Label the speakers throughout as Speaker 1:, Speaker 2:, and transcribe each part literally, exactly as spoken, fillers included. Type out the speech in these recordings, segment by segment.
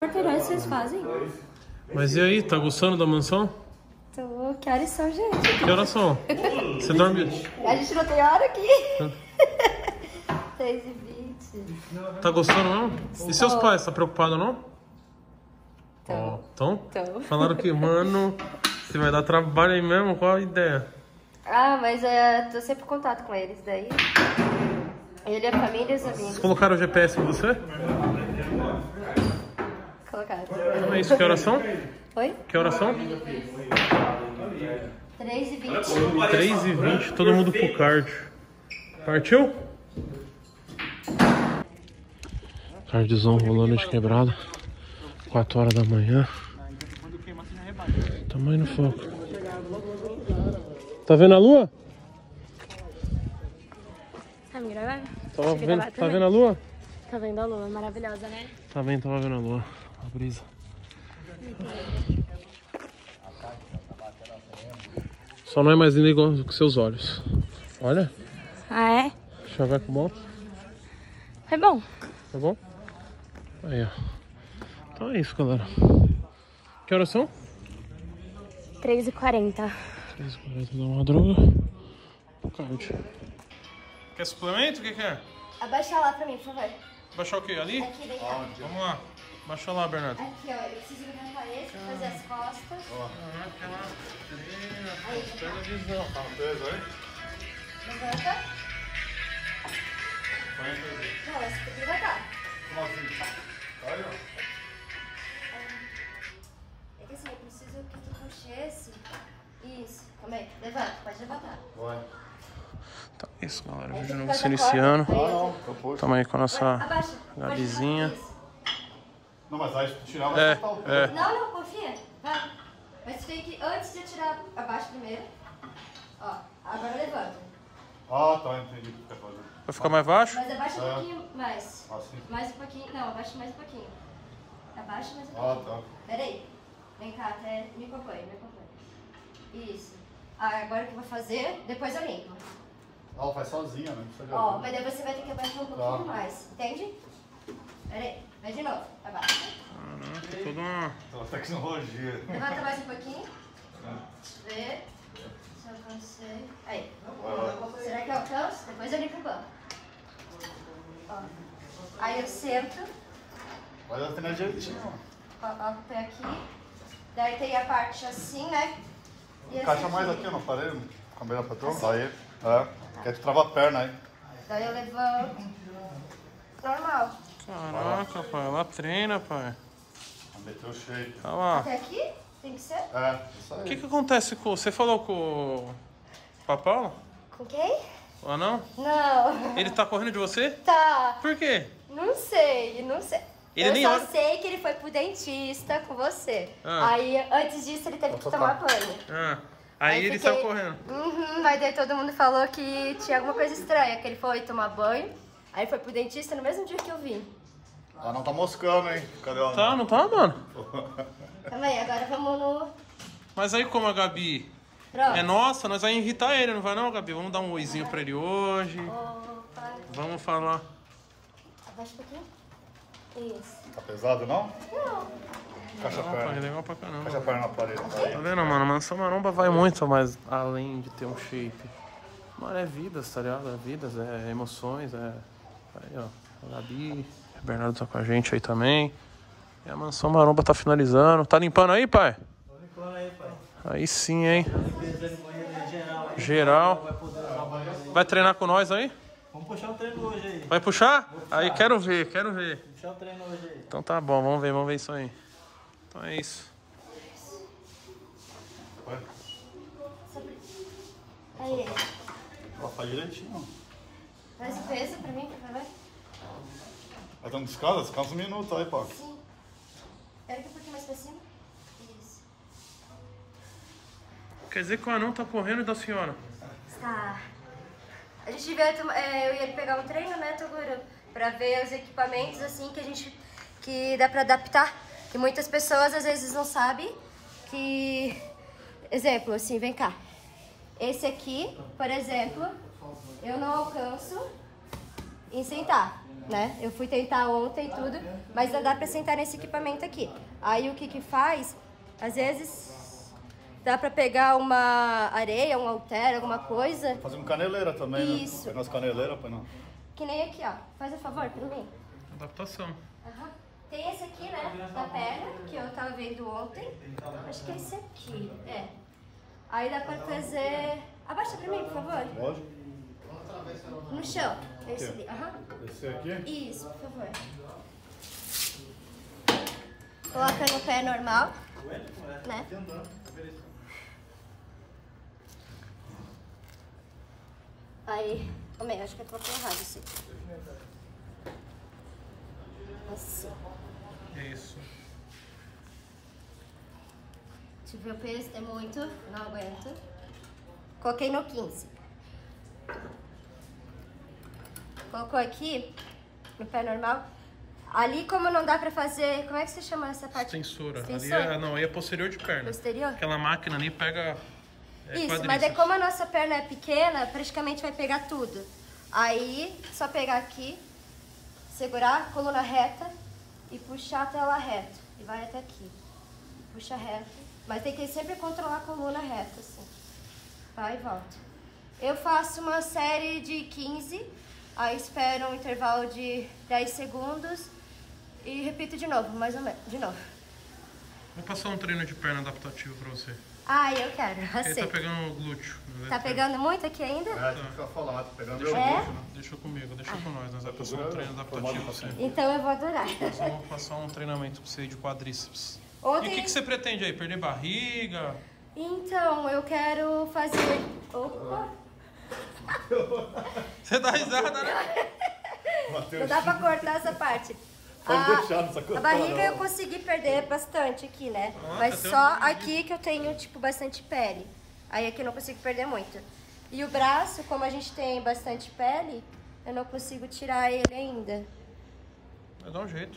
Speaker 1: Quarteirões vocês fazem?
Speaker 2: Mas e aí, tá gostando da mansão?
Speaker 1: Tô. Que horas são, gente?
Speaker 2: Que horas são? Você dorme...
Speaker 1: A gente não tem hora aqui. seis e vinte.
Speaker 2: Tá gostando, não? E seus pais, tá preocupado, não?
Speaker 1: Tô.
Speaker 2: Então?
Speaker 1: Tô.
Speaker 2: Falaram que, mano, você vai dar trabalho aí mesmo? Qual a ideia?
Speaker 1: Ah, mas é, tô sempre em contato com eles, daí... Ele, a família e os amigos.
Speaker 2: Vocês colocaram o G P S em você?
Speaker 1: Colocaram.
Speaker 2: Então é isso, que horas são?
Speaker 1: Oi?
Speaker 2: Que horas são?
Speaker 1: três e vinte.
Speaker 2: três e vinte, todo mundo pro kart. Partiu? Cardzão rolando de quebrada. quatro horas da manhã. Tamo aí no foco. Tá vendo a lua?
Speaker 1: Tá me gravando?
Speaker 2: Tava vendo, tá vendo a lua?
Speaker 1: Tá vendo a lua, maravilhosa, né?
Speaker 2: Tá vendo, tava vendo a lua. A brisa. Só não é mais linda igual que seus olhos. Olha.
Speaker 1: Ah, é?
Speaker 2: Chaveco bom.
Speaker 1: É bom.
Speaker 2: Tá bom? Aí, ó. Então é isso, galera. Que horas são?
Speaker 1: três e quarenta.
Speaker 2: três e quarenta da madruga. Card. Quer suplemento? O que que é?
Speaker 1: Abaixa lá pra mim, por favor.
Speaker 2: Baixar o quê? Ali?
Speaker 1: Aqui, vem cá.
Speaker 2: Vamos lá. Baixa lá, Bernardo.
Speaker 1: Aqui, ó, eu preciso levantar esse, fazer as costas.
Speaker 2: Caraca, ela treina.
Speaker 1: Aí.
Speaker 2: Pega a visão. Tá no peso aí?
Speaker 1: Levanta. Não, esse tem que levantar.
Speaker 2: Como assim? Olha.
Speaker 1: É que assim, eu preciso que tu puxe esse. Isso, calma aí. Levanta, pode levantar.
Speaker 2: Vai. Então é isso, galera. O
Speaker 1: Aí
Speaker 2: vídeo
Speaker 1: você
Speaker 2: novo
Speaker 1: faz
Speaker 2: se
Speaker 1: a
Speaker 2: iniciando.
Speaker 1: corda, aí eu-
Speaker 2: Tamo aí com a nossa
Speaker 1: Abaixa.
Speaker 2: Gabizinha.
Speaker 1: Pode levantar,
Speaker 3: Não, mas aí se tu tirar, vai
Speaker 2: É,
Speaker 3: soltar o pé.
Speaker 2: é.
Speaker 1: isso. Não, não, confia. Vai. Mas tu tem que, antes de tirar abaixo primeiro. Ó, agora levanta.
Speaker 3: Ah, tá, entendi o que tu quer fazer.
Speaker 2: Vai ficar mais baixo?
Speaker 1: Mas abaixa um
Speaker 3: É.
Speaker 1: pouquinho mais.
Speaker 3: Assim.
Speaker 1: Mais um pouquinho. Não, abaixa mais um pouquinho. Abaixa mais um
Speaker 3: Ah,
Speaker 1: pouquinho.
Speaker 3: tá.
Speaker 1: Pera aí. Vem cá, até me acompanha, me acompanha. Isso. Ah, agora o que eu vou fazer, depois eu limpo.
Speaker 3: Ah, ela faz sozinha, né? Não precisa de
Speaker 1: Ó,
Speaker 3: ajuda.
Speaker 1: mas daí você vai ter que abaixar um pouquinho
Speaker 3: Tá.
Speaker 1: mais, entende? Pera aí, vai de novo, abaixa.
Speaker 2: Caraca, toda uma...
Speaker 3: Pela tecnologia.
Speaker 1: Levanta mais um pouquinho. Vê. Se eu alcancei. Aí. Será que eu alcanço? Depois eu limpo o banco. Ó. Aí eu sento.
Speaker 3: Vai dar treinar direitinho, ó.
Speaker 1: Ó, ó, o pé aqui. Daí tem a parte assim, né? E esse
Speaker 3: Encaixa mais aqui no aparelho, com a beira pra trás. Aí, é. Que aí tu trava a perna aí.
Speaker 1: Daí eu levanto. Normal.
Speaker 2: Caraca, pai. Ela treina, pai.
Speaker 3: Meteu o shape.
Speaker 2: Tá lá.
Speaker 1: Até aqui? Tem que ser?
Speaker 3: É, isso aí.
Speaker 2: O que que acontece com... Você falou com o Papão?
Speaker 1: Com quem?
Speaker 2: Ou não?
Speaker 1: Não.
Speaker 2: Ele tá correndo de você?
Speaker 1: Tá.
Speaker 2: Por quê?
Speaker 1: Não sei, não sei.
Speaker 2: Ele
Speaker 1: eu
Speaker 2: nem
Speaker 1: só
Speaker 2: olha-
Speaker 1: sei que ele foi pro dentista com você.
Speaker 2: Ah.
Speaker 1: Aí, antes disso, ele teve que tomar banho.
Speaker 2: Ah, aí, ele
Speaker 1: fiquei-
Speaker 2: saiu correndo.
Speaker 1: Uhum, mas daí todo mundo falou que tinha alguma coisa estranha, que ele foi tomar banho, aí foi pro dentista no mesmo dia que eu vim.
Speaker 3: Ela não tá moscando, hein? Cadê ela?
Speaker 2: Tá, não tá, mano?
Speaker 1: Calma aí, agora vamos no...
Speaker 2: Mas aí como a Gabi
Speaker 1: Pronto.
Speaker 2: é nossa, nós vamos irritar ele, não vai não, Gabi? Vamos dar um oizinho pra ele hoje.
Speaker 1: Opa.
Speaker 2: Vamos falar.
Speaker 1: Abaixa um pouquinho. Isso.
Speaker 3: Tá pesado, não?
Speaker 1: Não.
Speaker 3: Encaixa a
Speaker 2: Não, pai,
Speaker 3: perna.
Speaker 2: legal pra caramba.
Speaker 3: Encaixa a perna na parede.
Speaker 2: Tá vendo, mano? A Mansão Maromba vai muito mais além de ter um shape. Mano, é vidas, tá ligado? É vidas, é emoções, é... Aí, ó, a Gabi, o Bernardo tá com a gente aí também. E a Mansão Maromba tá finalizando. Tá limpando aí, pai?
Speaker 4: Tô limpando aí, pai.
Speaker 2: Aí sim, hein?
Speaker 4: Limpeza de banheiro geral aí.
Speaker 2: Geral.
Speaker 4: Vai poder usar o banheiro aí.
Speaker 2: Vai treinar com nós aí?
Speaker 4: Vamos puxar o treino hoje aí.
Speaker 2: Vai puxar? Aí, quero ver, quero ver.
Speaker 4: Puxar o treino hoje aí.
Speaker 2: Então tá bom, vamos ver, vamos ver isso aí. Então é isso.
Speaker 3: Vai.
Speaker 1: Aí,
Speaker 3: Ela faz direitinho.
Speaker 1: faz o peso pra mim, por favor.
Speaker 3: Vai dando descansa, descansa um minuto aí, pô.
Speaker 1: Sim. Pera aqui um pouquinho mais pra cima. Isso.
Speaker 2: Quer dizer que o anão tá correndo da senhora?
Speaker 1: Tá. A gente devia, tomar- é, eu ia pegar um treino, né, Toguro? Pra ver os equipamentos, assim, que a gente, que dá pra adaptar. Que muitas pessoas, às vezes, não sabem que... Exemplo, assim, vem cá. Esse aqui, por exemplo, eu não alcanço em sentar. né? Eu fui tentar ontem e tudo, mas não dá pra sentar nesse equipamento aqui. Aí o que que faz? Às vezes dá pra pegar uma areia, um halter, alguma coisa.
Speaker 3: Fazer uma caneleira também,
Speaker 1: Isso.
Speaker 3: né? Pegar as caneleiras pra não...
Speaker 1: Que nem aqui, ó. Faz um favor pra mim.
Speaker 2: Adaptação.
Speaker 1: Aham. Tem esse aqui, né? Da perna, que eu tava vendo ontem. Acho que é esse aqui. É. Aí dá pra fazer... Abaixa pra mim, por favor.
Speaker 3: Lógico.
Speaker 1: No chão. Esse ali. Aham.
Speaker 3: Esse aqui?
Speaker 1: Isso, por favor. Coloca no pé normal. Né? Aí... Ô, Mê, acho que eu tô errado isso aqui. Assim.
Speaker 2: Isso.
Speaker 1: Deixa eu ver o peso, é muito, não aguento. Coloquei no quinze. Colocou aqui, no pé normal. Ali, como não dá pra fazer... Como é que você chama essa parte?
Speaker 2: Extensora.
Speaker 1: Extensor?
Speaker 2: Ali é, não, aí é posterior de perna.
Speaker 1: Posterior?
Speaker 2: Aquela máquina ali pega é,
Speaker 1: Isso,
Speaker 2: quadríceps.
Speaker 1: mas é como a nossa perna é pequena, praticamente vai pegar tudo. Aí, só pegar aqui, segurar, coluna reta e puxar até ela reto. E vai até aqui. Puxa reto. Mas tem que sempre controlar a coluna reta, assim. Vai e volta. Eu faço uma série de quinze, aí espero um intervalo de dez segundos e repito de novo, mais ou menos. De novo.
Speaker 2: Vou passar um treino de perna adaptativo pra você.
Speaker 1: Ah, eu quero.
Speaker 2: Ele
Speaker 1: Aceito.
Speaker 2: tá pegando o glúteo. né?
Speaker 1: Tá pegando muito aqui ainda?
Speaker 3: É, tem que ficar falado, pegando
Speaker 2: Deixa,
Speaker 3: meu
Speaker 1: É?
Speaker 3: bucho, né?
Speaker 2: deixa comigo, deixa com nós. Nós vamos passar um treino adaptativo pra você.
Speaker 1: Então eu vou adorar.
Speaker 2: Nós vamos passar um treinamento pra você de quadríceps. E
Speaker 1: Ontem...
Speaker 2: o que, que você pretende aí? Perder barriga?
Speaker 1: Então, eu quero fazer... Opa!
Speaker 2: Você dá risada, né?
Speaker 1: Não dá pra cortar essa parte.
Speaker 3: Pode
Speaker 1: A-
Speaker 3: deixar nessa coisa.
Speaker 1: A barriga eu consegui perder bastante aqui, né?
Speaker 2: Ah,
Speaker 1: Mas
Speaker 2: tá
Speaker 1: só
Speaker 2: tendo-
Speaker 1: aqui que eu tenho, tipo, bastante pele. Aí aqui eu não consigo perder muito. E o braço, como a gente tem bastante pele, eu não consigo tirar ele ainda.
Speaker 2: Vai dar um jeito.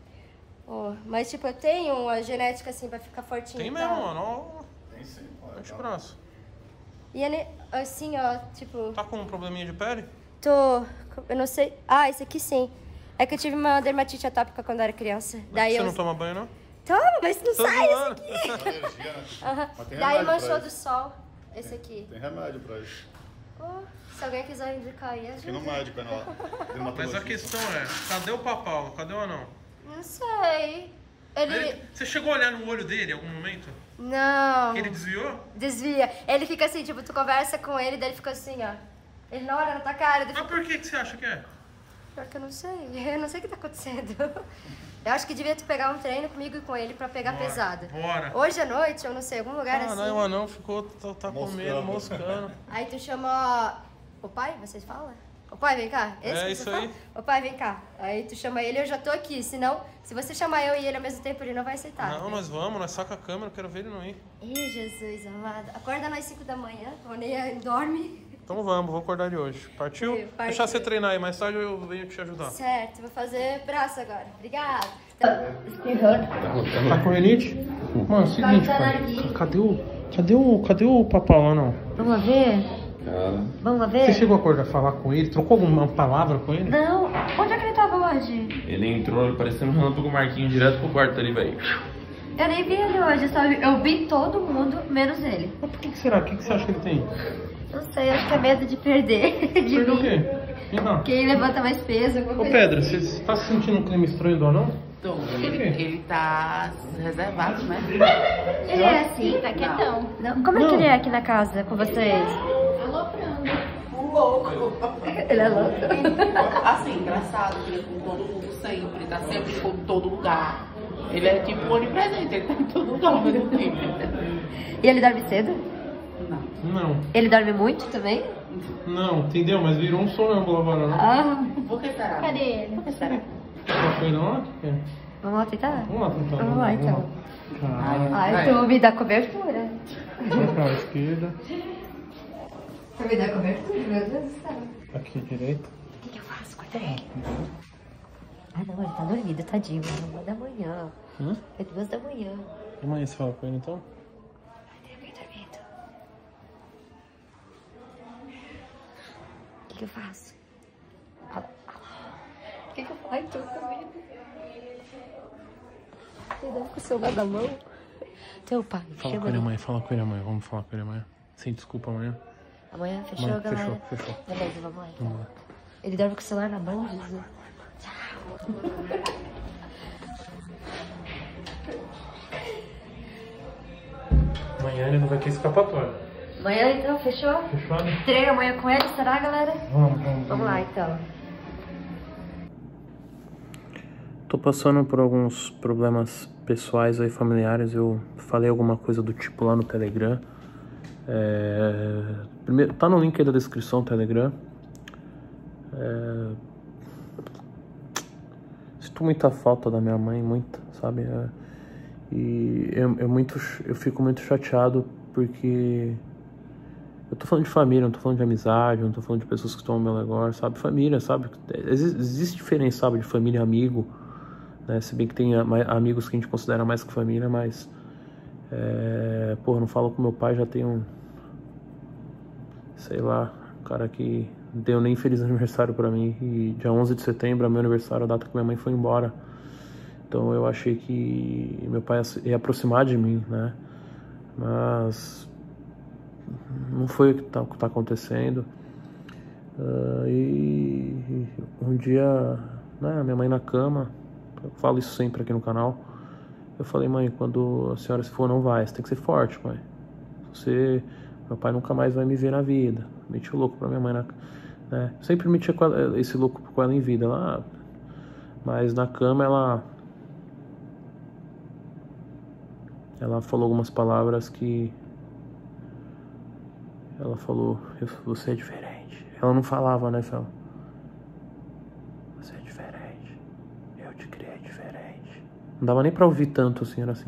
Speaker 1: Oh, mas, tipo, eu tenho uma genética, assim, pra ficar fortinho.
Speaker 2: Tem
Speaker 1: e
Speaker 2: mesmo,
Speaker 1: tal.
Speaker 2: mano. Ó,
Speaker 3: Tem sim, olha, tá.
Speaker 2: antebraço.
Speaker 1: E ele, assim, ó, tipo...
Speaker 2: Tá com um probleminha de pele?
Speaker 1: Tô... Eu não sei... Ah, esse aqui sim. É que eu tive uma dermatite atópica quando eu era criança. Daí
Speaker 2: Você
Speaker 1: eu...
Speaker 2: não toma banho, não?
Speaker 1: Toma, mas não
Speaker 2: Tô
Speaker 1: sai
Speaker 2: zoando.
Speaker 1: esse aqui.
Speaker 3: Alergia, né?
Speaker 1: Aham.
Speaker 3: Mas tem
Speaker 1: Daí
Speaker 3: remédio pra
Speaker 1: manchou
Speaker 3: isso.
Speaker 1: do sol. Esse aqui.
Speaker 3: Tem remédio pra isso.
Speaker 1: Oh, se alguém quiser indicar aí,
Speaker 3: Aqui no
Speaker 1: ajuda.
Speaker 3: médico, é na
Speaker 2: Mas a
Speaker 3: dermatologista.
Speaker 2: questão é, cadê o papau? Cadê o anão?
Speaker 1: Não sei. Ele...
Speaker 2: Ele- Você chegou a olhar no olho dele em algum momento?
Speaker 1: Não.
Speaker 2: Ele desviou?
Speaker 1: Desvia. Ele fica assim, tipo, tu conversa com ele, daí ele fica assim, ó. Ele não olha na tua cara, ele
Speaker 2: Mas
Speaker 1: fica...
Speaker 2: por que, que você acha que é?
Speaker 1: Pior que eu não sei. Eu não sei o que tá acontecendo. Eu acho que devia tu pegar um treino comigo e com ele pra pegar
Speaker 2: Bora,
Speaker 1: pesado.
Speaker 2: bora.
Speaker 1: Hoje à noite, eu não sei, algum lugar
Speaker 2: Ah,
Speaker 1: assim.
Speaker 2: não, o anão ficou, tá, tá com medo, moscando.
Speaker 1: Aí tu chama o pai, vocês falam? O pai, vem cá. Esse
Speaker 2: É
Speaker 1: que
Speaker 2: isso
Speaker 1: você
Speaker 2: aí.
Speaker 1: fala? O pai, vem cá. Aí tu chama ele, eu já tô aqui. Senão, se você chamar eu e ele ao mesmo tempo, ele não vai aceitar.
Speaker 2: Não,
Speaker 1: né?
Speaker 2: nós vamos, nós saca a câmera, eu quero ver ele não ir.
Speaker 1: Ih, Jesus amado. Acorda nós cinco da manhã, o Ney dorme.
Speaker 2: Então vamos, vou acordar de hoje. Partiu?
Speaker 1: Partiu.
Speaker 2: Deixar você treinar aí, mais tarde eu venho te ajudar.
Speaker 1: Certo, vou fazer braço agora. Obrigada. Espirrando.
Speaker 2: Tá com renite? Mano, é o seguinte, pai. Cadê o. Cadê o. Cadê o papau lá não?
Speaker 1: Vamos ver? Vamos ver?
Speaker 2: Você chegou a acordar, falar com ele? Trocou alguma palavra com ele?
Speaker 1: Não. Onde é que ele tava hoje?
Speaker 5: Ele entrou parecendo um relâmpago Marquinhos direto pro quarto ali, velho.
Speaker 1: Eu nem vi ele hoje, sabe? Eu vi todo mundo, menos ele.
Speaker 2: Mas por que, que será? O que, que você acha que ele tem?
Speaker 1: Não sei, acho que é medo de perder. De
Speaker 2: Perdeu o
Speaker 1: mim.
Speaker 2: quê? Vem cá.
Speaker 1: Quem levanta mais peso. alguma
Speaker 2: Ô
Speaker 1: coisa.
Speaker 2: Pedro, você tá sentindo um clima estranho do anão?
Speaker 6: Então,
Speaker 2: quê?
Speaker 6: ele, ele tá reservado, né?
Speaker 1: Ele é assim? Tá quietão. Não. Como é que ele é aqui na casa com vocês?
Speaker 6: Um louco.
Speaker 1: Ele é louco.
Speaker 6: Assim, engraçado, ele é com todo mundo sempre, tá sempre em todo lugar. Ele é tipo onipresente, ele tá em todo lugar ao mesmo tempo.
Speaker 1: E ele dorme cedo?
Speaker 6: Não.
Speaker 2: Não,
Speaker 1: Ele dorme muito também?
Speaker 2: não, entendeu? Mas virou um sonâmbulo agora, não?
Speaker 1: Ah.
Speaker 6: Por que será?
Speaker 1: Cadê ele? Por que será?
Speaker 2: Tá com ele lá? O que que é?
Speaker 1: Vamos lá tentar?
Speaker 2: Vamos lá tentar.
Speaker 1: Vamos lá, então.
Speaker 2: Caralho.
Speaker 1: Ai, tu me dá cobertura.
Speaker 2: Vai pra esquerda.
Speaker 1: Tu me dá cobertura, meu Deus do céu.
Speaker 2: Aqui direito.
Speaker 1: O que, que eu faço com ele? Ah, não, ele tá dormindo, tadinho. É uma da manhã.
Speaker 2: Hã?
Speaker 1: É duas da manhã.
Speaker 2: Amanhã você fala com ele então?
Speaker 1: Tem alguém dormindo. O que, que eu faço? Alô, alô. O que, Ai, tô com medo. Ele deve com o celular na mão. Teu pai,
Speaker 2: Fala
Speaker 1: chama
Speaker 2: com ele amanhã, fala com ele amanhã. Vamos falar com ele amanhã. Sem desculpa amanhã.
Speaker 1: Amanhã fechou,
Speaker 2: Amanhã,
Speaker 1: galera?
Speaker 2: fechou, fechou.
Speaker 1: Beleza, vamos lá então.
Speaker 2: Vamos lá.
Speaker 1: Ele dorme com o celular na mão, Jesus.
Speaker 2: Amanhã ele não vai ter escapatória.
Speaker 1: Amanhã então, fechou?
Speaker 2: Fechou, né?
Speaker 1: Treino amanhã com ele, será, galera?
Speaker 2: Vamos, vamos.
Speaker 1: Vamos lá então.
Speaker 2: Tô passando por alguns problemas pessoais aí, familiares. Eu falei alguma coisa do tipo lá no Telegram. É... Primeiro, tá no link aí da descrição do Telegram. É... Sinto muita falta da minha mãe, muita, sabe? É... E eu, eu, muito, eu fico muito chateado porque eu tô falando de família, não tô falando de amizade, não tô falando de pessoas que estão ao meu redor, sabe? Família, sabe? Existe, existe diferença, sabe? De família e amigo, né? Se bem que tem amigos que a gente considera mais que família, mas... É, porra, não falo com meu pai, já tem um... Sei lá, um cara que não deu nem feliz aniversário pra mim. E dia onze de setembro é meu aniversário, a data que minha mãe foi embora. Então eu achei que meu pai ia aproximar de mim, né? Mas... não foi o que tá, o que tá acontecendo. Uh, e um dia, né, minha mãe na cama, eu falo isso sempre aqui no canal, eu falei: mãe, quando a senhora se for, não vai, você tem que ser forte, mãe. Você, meu pai nunca mais vai me ver na vida. Meti o louco pra minha mãe, na, né? Sempre metia esse louco com ela em vida, ela, mas na cama ela, ela falou algumas palavras que ela falou: você é diferente. Ela não falava, né, Fel? Você é diferente. Eu te criei diferente. Não dava nem pra ouvir tanto assim, era assim.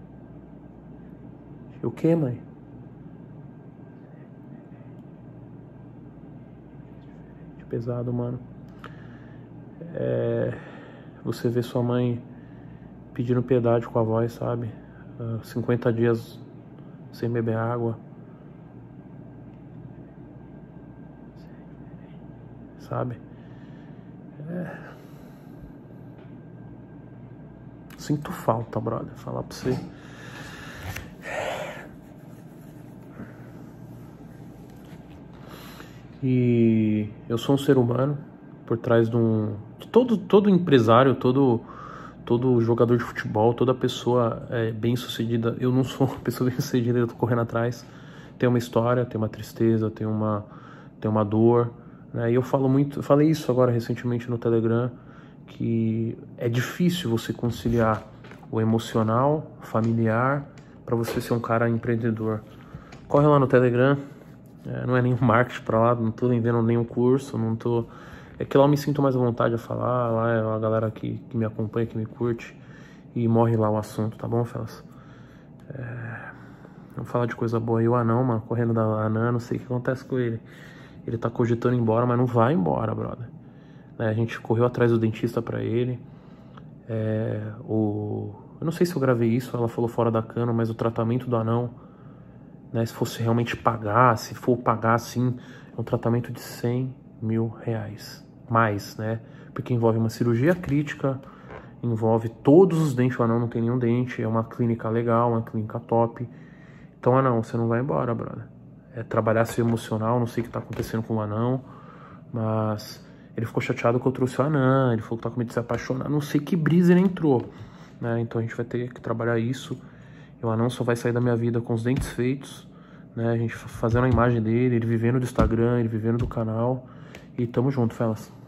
Speaker 2: O que, mãe? Pesado, mano. É... Você vê sua mãe pedindo piedade com a voz, sabe? Uh, cinquenta dias sem beber água. Sabe? É... Sinto falta, brother. Falar pra você. E eu sou um ser humano por trás de um... De todo, todo empresário, todo, todo jogador de futebol, toda pessoa é, bem sucedida. Eu não sou uma pessoa bem sucedida, eu tô correndo atrás. Tem uma história, tem uma tristeza, tem uma, tem uma dor. E eu falo muito, eu falei isso agora recentemente no Telegram, que é difícil você conciliar o emocional, familiar, para você ser um cara empreendedor. Corre lá no Telegram, é, não é nenhum marketing para lá, não tô vendendo nenhum curso, não tô... É que lá eu me sinto mais à vontade a falar, lá é a galera que, que me acompanha, que me curte, e morre lá o assunto, tá bom, Felas? É... Vamos falar de coisa boa aí, o anão, mano, correndo da anã, não sei o que acontece com ele. Ele tá cogitando ir embora, mas não vai embora, brother. Né, a gente correu atrás do dentista pra ele. É, o... Eu não sei se eu gravei isso, ela falou fora da cana, mas o tratamento do anão, né, se fosse realmente pagar, se for pagar assim, é um tratamento de cem mil reais. Mais, né? Porque envolve uma cirurgia crítica, envolve todos os dentes, o anão não tem nenhum dente, é uma clínica legal, uma clínica top. Então, anão, você não vai embora, brother. É trabalhar seu emocional, não sei o que tá acontecendo com o anão, mas ele ficou chateado que eu trouxe o anã, ele falou que tá com medo de se apaixonar, não sei que brisa ele entrou, né? Então a gente vai ter que trabalhar isso, e o anão só vai sair da minha vida com os dentes feitos, né? A gente fazendo a imagem dele, ele vivendo do Instagram, ele vivendo do canal, e tamo junto, Felas.